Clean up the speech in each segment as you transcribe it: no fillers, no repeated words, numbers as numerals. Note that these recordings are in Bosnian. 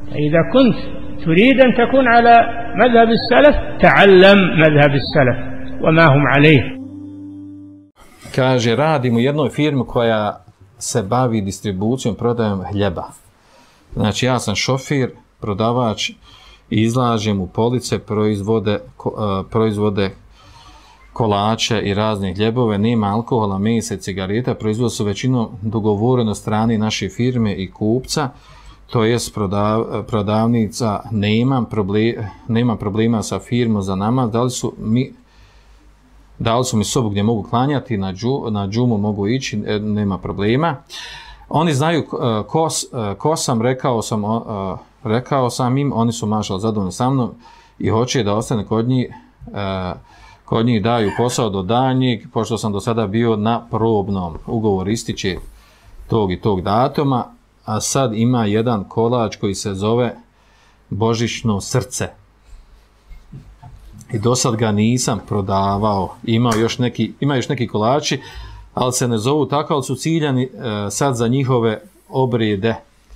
إذا كنت تريد أن تكون على مذهب السلف تعلم مذهب السلف وما هم عليه. Kaže, radim u jednoj firmi koja se bavi distribucijom, prodajom hljeba. Znači, ja sam šofir, prodavač, izlažem u police proizvode kolače i razne hljebove, nema alkohola, mesa i cigareta, proizvode su većinom dogovoreno strani naše firme i kupca, to jest prodavnica, nemam problema sa firmom za namaz, dali su mi sobu gdje mogu klanjati, na džumu mogu ići, nema problema. Oni znaju ko sam, rekao sam im, oni su mašali zadovoljni sa mnom i hoće da ostane kod njih daju posao do daljnjeg, pošto sam do sada bio na probnom. Ugovor ističe tog i tog datuma, a sad ima jedan kolač koji se zove Božićno srce. I do sad ga nisam prodavao. Ima još neki kolači, ali se ne zovu tako, ali su ciljani sad za njihove obrijede.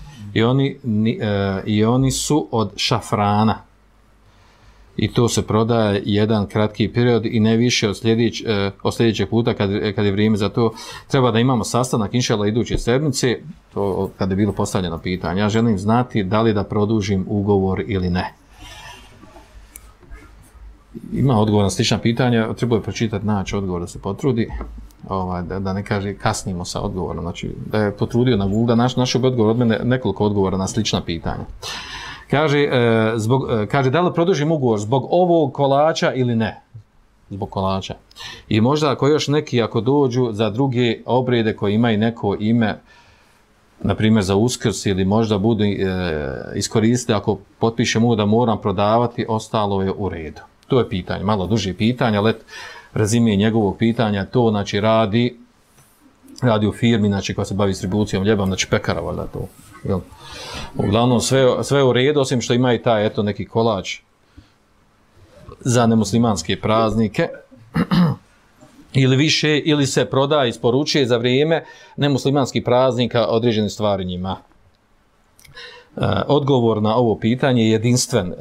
I oni su od šafrana. I to se prodaje jedan kratki period i ne više od sljedećeg puta kad je vrijeme za to. Treba da imamo sastanak inšallah iduće sedmice, to kad je bilo postavljeno pitanje. Ja želim znati da li da produžim ugovor ili ne. Ima odgovor na slična pitanja, treba je pročitati, naći odgovor da se potrudi, da ne kaže kasnimo sa odgovorom, znači da je potrudio na Google, našao bi odgovor od mene nekoliko odgovora na slična pitanja. Kaže, da li produžim ugovor zbog ovog kolača ili ne? Zbog kolača. I možda ako još neki, ako dođu za druge obrijede koji imaju neko ime, na primjer za Uskrs, ili možda budu iskoristiti, ako potpišem ugovor da moram prodavati, ostalo je u redu. To je pitanje, malo duže pitanje, ali rezime njegovog pitanja, to znači radi u firmi, znači koja se bavi distribucijom hljeba, znači pekara, valjda to. Jel? Uglavnom sve u redu, osim što ima i taj neki kolač za nemuslimanske praznike, ili se prodaje, isporučuje za vrijeme nemuslimanskih praznika određene stvari njima. Odgovor na ovo pitanje je jedinstven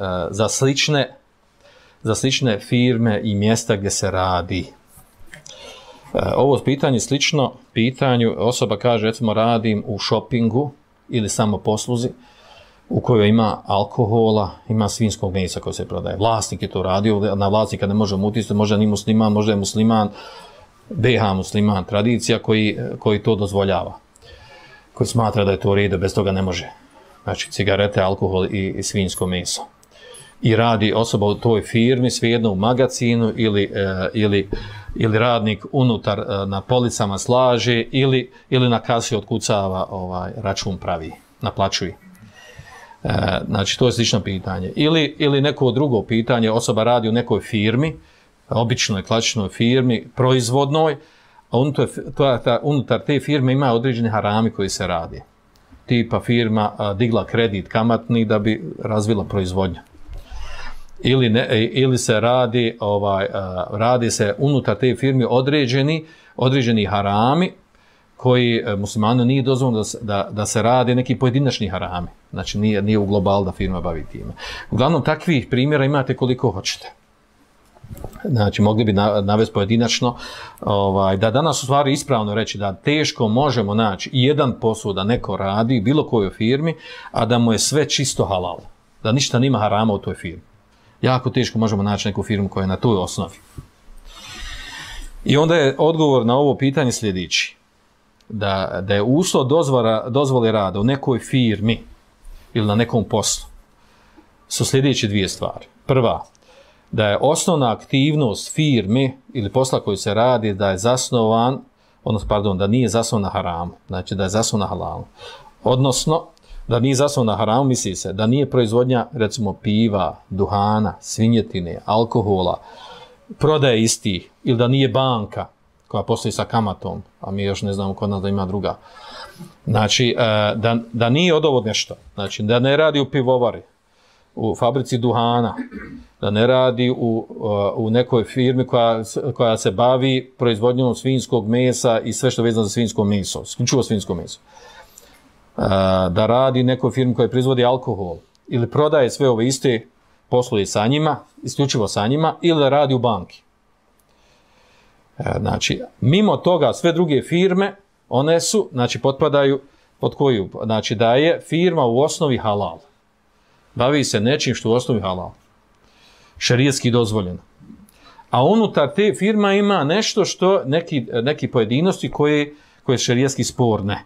za slične firme i mjesta gdje se radi. Ovo pitanje je slično pitanju, osoba kaže, recimo radim u šopingu ili samoposluzi u kojoj ima alkohola, ima svinjskog mesa koje se prodaje. Vlasnik je to radio, na vlasnika ne možemo utjecati, možda ni musliman, možda je musliman, BH musliman, tradicija koji to dozvoljava. Koji smatra da je to u redu, bez toga ne može. Znači cigarete, alkohol i svinjsko meso. I radi osoba u toj firmi, svejedno u magazinu ili radnik unutar na policama slaže ili na kasi otkucava račun pravi, naplaćuje. Znači to je slično pitanje. Ili neko drugo pitanje, osoba radi u nekoj firmi, običnoj, klasičnoj firmi, proizvodnoj, a unutar te firme ima određeni harami koji se radi. Tipa firma digla kredit kamatni da bi razvila proizvodnju. Ili se radi se unutar te firme određeni harami koji muslimanu nije dozvoljeno da se radi neki pojedinačni harami. Znači nije u global da firma bavi time. Uglavnom takvih primjera imate koliko hoćete. Znači mogli bi navesti pojedinačno da danas u stvari ispravno reći da teško možemo naći jedan posao da neko radi bilo kojoj firmi, a da mu je sve čisto halal. Da ništa nima harama u toj firmi. Jako teško možemo naći neku firmu koja je na toj osnovi. I onda je odgovor na ovo pitanje sljedeći. Da je uslov dozvole rada u nekoj firmi ili na nekom poslu su sljedeće dvije stvari. Prva, da je osnovna aktivnost firme ili posla koji se radi da je zasnovan, da nije zasnovan na haramu, znači da je zasnovan na halalu. Odnosno, da nije zasnovan na haramu, misli se da nije proizvodnja, recimo, piva, duhana, svinjetine, alkohola, prodaje istih, ili da nije banka koja postoji sa kamatom, a mi još ne znamo kod nas da ima druga. Znači, da nije od ovo nešto. Znači, da ne radi u pivovari, u fabrici duhana, da ne radi u nekoj firmi koja se bavi proizvodnjom svinjskog mesa i sve što je vezano za svinjsko meso, isključivo svinjsko meso. Da radi nekoj firmi koja proizvodi alkohol, ili prodaje sve ove iste, posluje sa njima, isključivo sa njima, ili radi u banki. Znači, mimo toga sve druge firme, one su, znači, potpadaju pod koju? Znači, da je firma u osnovi halal. Bavi se nečim što u osnovi halal. Šerijatski dozvoljeno. A unutar te firma ima nešto što neki pojedinosti koje šerijatski sporne.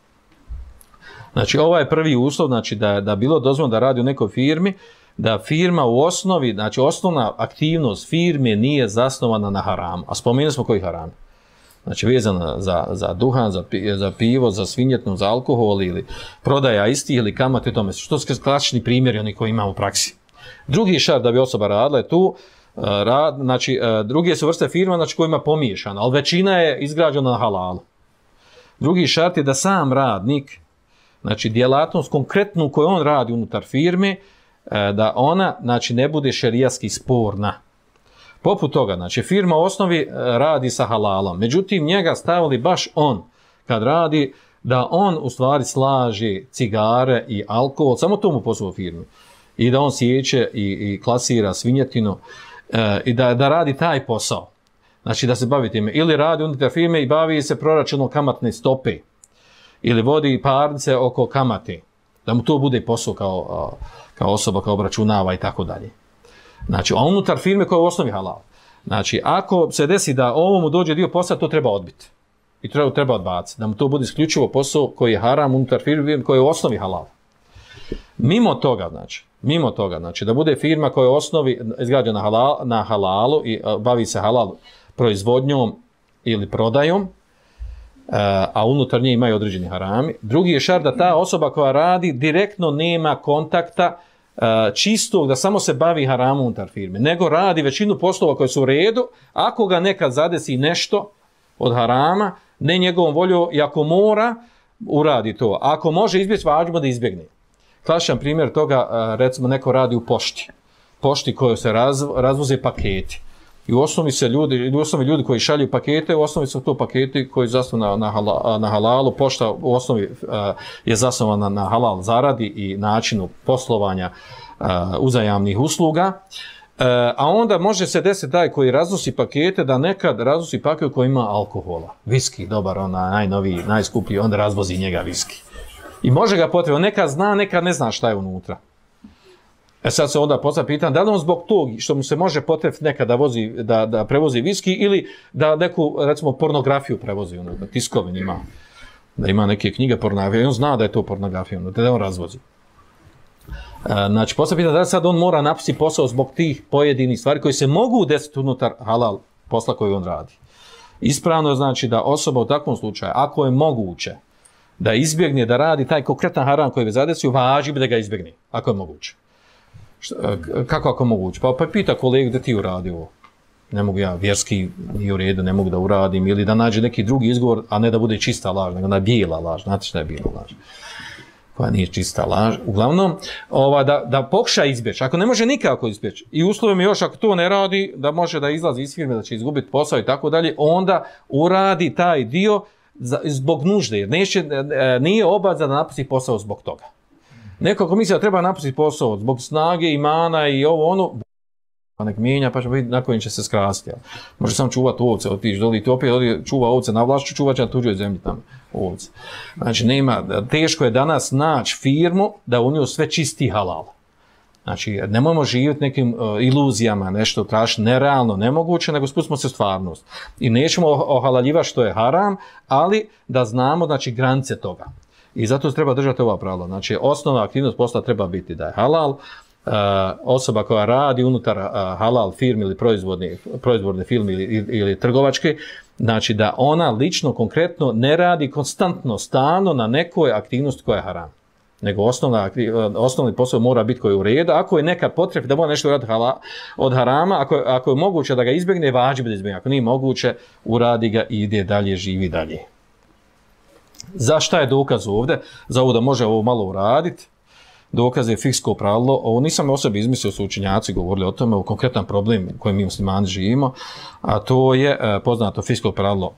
Znači, ovaj je prvi uslov, znači da bilo dozvoljeno da radi u nekoj firmi, da firma u osnovi, znači osnovna aktivnost firme nije zasnovana na haramu. A spomenuli smo koji haram. Znači, vezana za duhan, za pivo, za svinjetnu, za alkohol ili prodaja istih ili kamate tome. Što su klasični primjeri oni koji imamo u praksi. Drugi šart da bi osoba radila je tu, znači, druge su vrste firma, znači, kojima je pomiješana, ali većina je izgrađena na halalu. Drugi šart je da sam radnik, znači, djelatnost konkretnu koju on radi unutar firme, da ona, znači, ne bude šerijatski sporna. Poput toga, znači, firma u osnovi radi sa halalom, međutim, njega stavili baš on, kad radi, da on u stvari slaže cigare i alkohol, samo tomu poslu firmi. I da on sjeće i klasira svinjetinu i da radi taj posao. Znači, da se bavi time. Ili radi unutar firme i bavi se proračunom kamatne stope. Ili vodi parnice oko kamate. Da mu to bude posao kao osoba, kao obračunava i tako dalje. Znači, a unutar firme koja je u osnovi halal. Znači, ako se desi da ovomu dođe dio posla, to treba odbiti. I treba odbaciti. Da mu to bude isključivo posao koji je haram unutar firme koja je u osnovi halal. Mimo toga, znači, da bude firma koja je u osnovi izgrađena na halalu i bavi se halal proizvodnjom ili prodajom, a unutar nje imaju određeni harami. Drugi je šart da ta osoba koja radi direktno nema kontakta čistog, da samo se bavi haramom unutar firme, nego radi većinu poslova koje su u redu, ako ga nekad zadesi nešto od harama, ne njegovom voljom, i ako mora, uradi to. Ako može izbjeći vađbu, da izbjegne. Klasičan primjer toga, recimo, neko radi u pošti kojoj se razvoze paketi. I u osnovi ljudi koji šalju pakete, u osnovi su to paketi koji zasnovaju na halalu. Pošta u osnovi je zasnovana na halal zaradi i načinu poslovanja uzajamnih usluga. A onda može se desiti taj koji raznosi pakete, da nekad raznosi paket koji ima alkohola. Viski, dobar, najnoviji, najskuplji, onda razvozi njega viski. I može ga potrebno, nekad zna, nekad ne zna šta je unutra. Sad se onda postavlja pitanje, da li on zbog tog što mu se može potrebiti nekad da prevozi viski ili da neku, recimo, pornografiju prevozi, da tiskovin ima, da ima neke knjige pornografije, i on zna da je to pornografija, da on razvozi. Znači, postavlja pitanje, da li sad on mora napisati posao zbog tih pojedinih stvari koji se mogu desiti unutar halal posla koji on radi. Ispravno je, znači, da osoba u takvom slučaju, ako je moguće, da izbjegne da radi taj konkretan haram koji je zadesio, važi da ga izbjegne, ako je moguće. Kako ako moguće? Pa pita kolegu da ti uradi ovo. Ne mogu ja, vjerski nije u redu, ne mogu da uradim, ili da nađe neki drugi izgovor, a ne da bude čista laž, nego da je bijela laž. Znate šta je bijela laž? Koja nije čista laž. Uglavnom, da pokuša izbjeći. Ako ne može nikako izbjeći, i uslovim još ako to ne radi, da može da izlazi iz firme, da će izgubiti posao i tako dalje, onda uradi taj dio zbog nužde, jer nije obaveza da napusti posao zbog toga. Neko ko misli da treba napustiti posao zbog snage, imana i ovo, pa nek mijenja, pa će vidjeti na kojim će se skrasiti. Može samo čuvati ovce, otići doli, to opet čuva ovce na vlašću, čuvat će na tuđoj zemlji tamo ovce. Znači, teško je danas naći firmu da u njoj sve čisti halal. Znači, nemojmo živjeti nekim iluzijama, nešto tražiti nerealno, nemoguće, nego spustimo se stvarnost. I nećemo ohalaljivati što je haram, ali da znamo, znači, granice toga. I zato treba držati ova pravila. Znači, osnovna aktivnost posla treba biti da je halal, osoba koja radi unutar halal firme ili proizvodne firme ili trgovačke, znači da ona lično, konkretno ne radi konstantno, stalno na nekoj aktivnosti koja je haram. Nego osnovni posao mora biti koji je u redu. Ako je nekad potrebno da mora nešto raditi od harama, ako je moguće da ga izbjegne, vađi da izbjegne. Ako nije moguće, uradi ga i ide dalje, živi dalje. Za šta je dokaz ovdje? Za ovo da može ovo malo uraditi. Dokaz je fiksko pravilo. Ovo nisam o sebi izmislio, su učenjaci govorili o tome, o konkretan problem u kojem mi muslimani živimo, a to je poznato fiksko pravilo.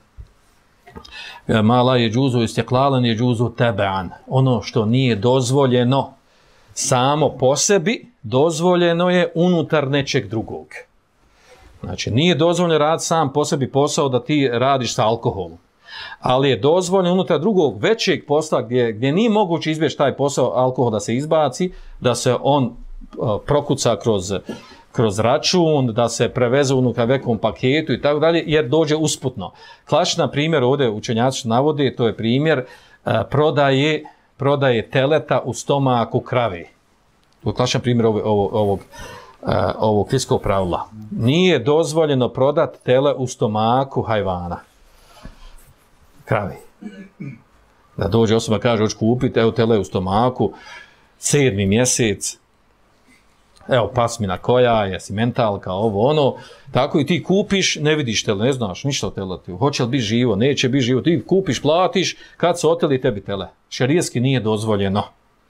Mala je džuzu istiklalan je džuzu tebean. Ono što nije dozvoljeno samo po sebi, dozvoljeno je unutar nečeg drugog. Znači, nije dozvoljeno raditi sam po sebi posao da ti radiš sa alkoholom. Ali je dozvoljeno unutar drugog većeg posla gdje nije moguće izbjeći taj posao alkohol da se izbaci, da se on prokuca kroz račun, da se preveze unutar vekom paketu i tako dalje, jer dođe usputno. Klasičan primjer ovdje učenjaci navode, to je primjer prodaje teleta u stomaku krave. To je klasičan primjer ovog fiskog pravila. Nije dozvoljeno prodati tele u stomaku hajvana. Krave. Da dođe osoba kaže, hoću kupiti, evo tele u stomaku, 7. mjesec, evo pasmina koja je, si mentalka, ovo ono, tako i ti kupiš, ne vidiš tele, ne znaš ništa o teleti, hoće li biti živo, neće biti živo, ti kupiš, platiš, kad se oteli tebi tele. Šerijski nije dozvoljeno.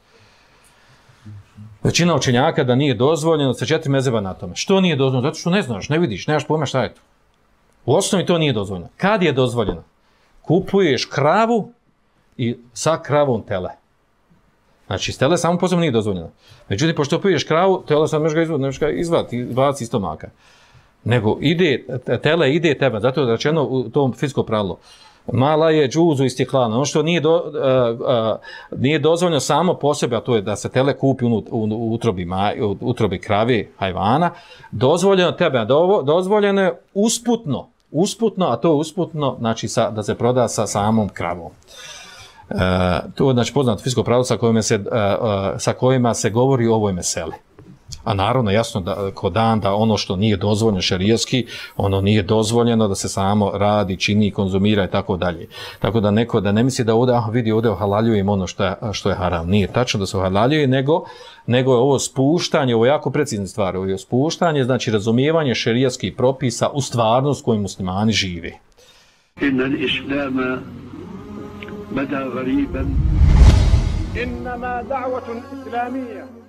Većina učenjaka da nije dozvoljeno, sa 4 mezheba na tome. Što nije dozvoljeno? Zato što ne znaš, ne vidiš, nemaš pojma šta je to. U osnovi to nije dozvoljeno. Kad je dozvoljeno? Kupuješ kravu i sa kravom tele. Znači, s tele samo posebno nije dozvoljeno. Međutim, pošto piješ kravu, tele sad možeš ga izvati iz stomaka. Nego tele ide tebe, zato je rečeno u tom fizičkom pravilu. Mala je džuzu istiklana. Ono što nije dozvoljeno samo po sebi, a to je da se tele kupi u utrobi krave, hajvana, dozvoljeno tebe, dozvoljeno je usputno, a to je usputno, znači da se proda sa samom kravom. To je znači poznato fizičko pravilo sa kojima se govori o ovoj meseli. A naravno jasno da kod da ono što nije dozvoljeno šerijski, ono nije dozvoljeno da se samo radi, čini, konzumira i tako dalje. Tako da neko da ne misli da ovdje ohalaljujem ono što je haram. Nije tačno da se ohalaljuje, nego je ovo spuštanje, ovo je jako precizna stvar, ovo je spuštanje, znači razumijevanje šerijskih propisa u stvarnost koju muslimani žive. Inna al-islama bada ghariban. Innama da'watun islamiyya